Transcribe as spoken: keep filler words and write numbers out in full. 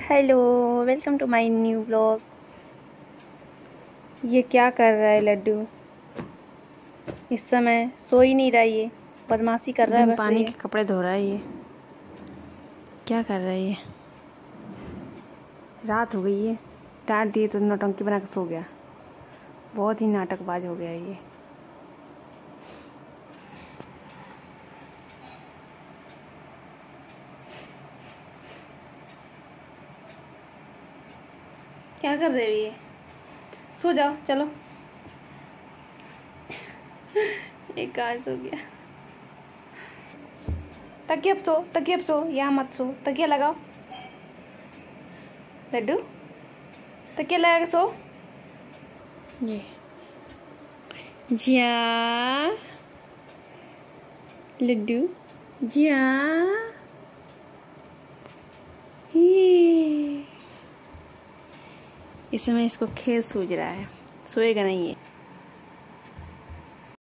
Hello, welcome to my new blog. ये क्या कर रहा है लड्डू? इस समय सो ही नहीं रहा, ये बदमाशी कर रहा है बिन बस। पानी ये के कपड़े धो रहा है। ये क्या कर रहा है? ये रात हो गई है, डांट दिए तो नौटंकी बना के सो गया। बहुत ही नाटकबाज हो गया ये। क्या कर रहे हो? ये सो जाओ, चलो। ये काज हो गया। तकिया पे सो, तकिया पे सो, यहाँ मत सो। तकिया लगाओ लड्डू, तकिया लगा के सो। ये जिया लड्डू, जिया। ये इस समय इसको खेल सूझ रहा है, सोएगा नहीं है।